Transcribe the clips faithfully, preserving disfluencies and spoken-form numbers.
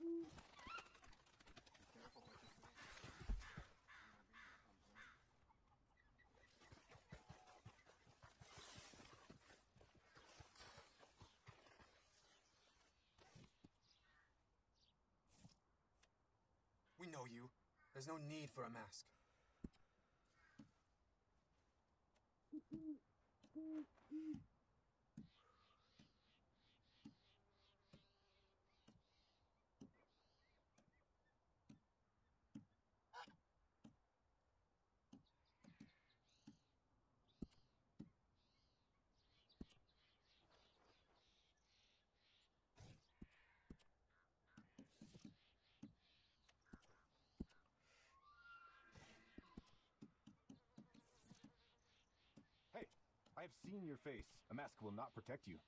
Careful what you say. We know you. There's no need for a mask. Hey, I have seen your face. A mask will not protect you.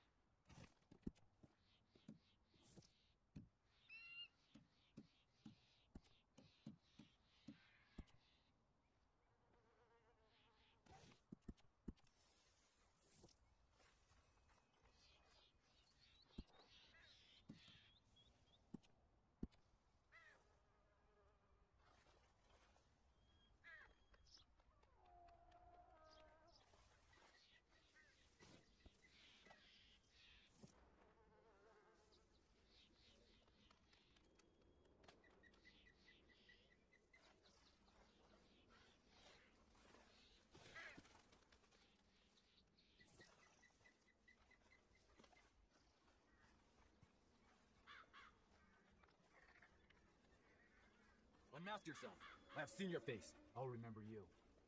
Unmask yourself. I have seen your face. I'll remember you.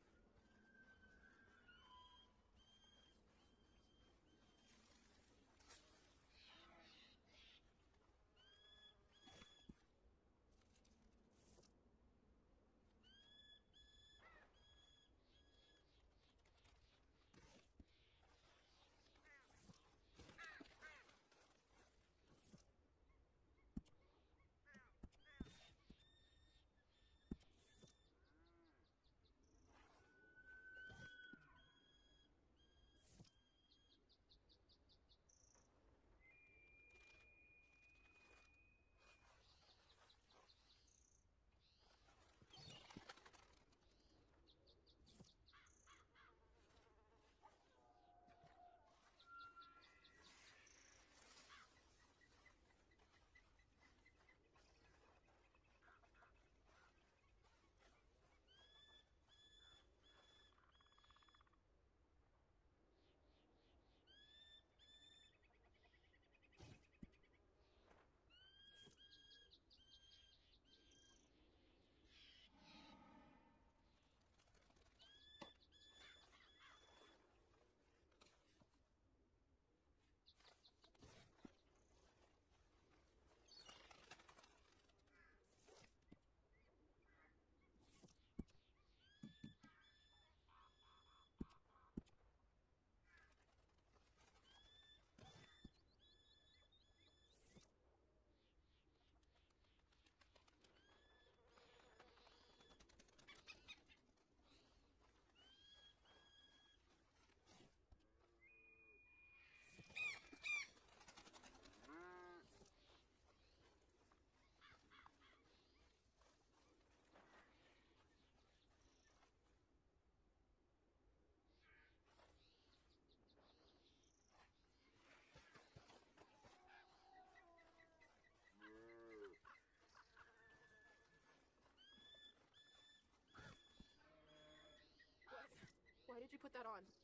Why did you put that on?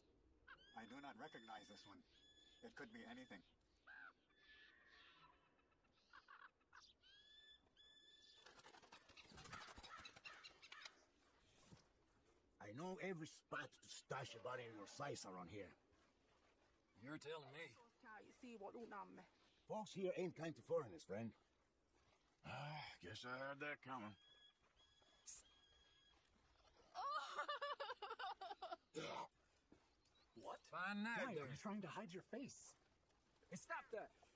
I do not recognize this one. It could be anything. I know every spot to stash a body your size around here. You're telling me. Folks here ain't kind to foreigners, friend. I guess I had that coming. What? Fine night Why there. are you trying to hide your face? Hey, stop that!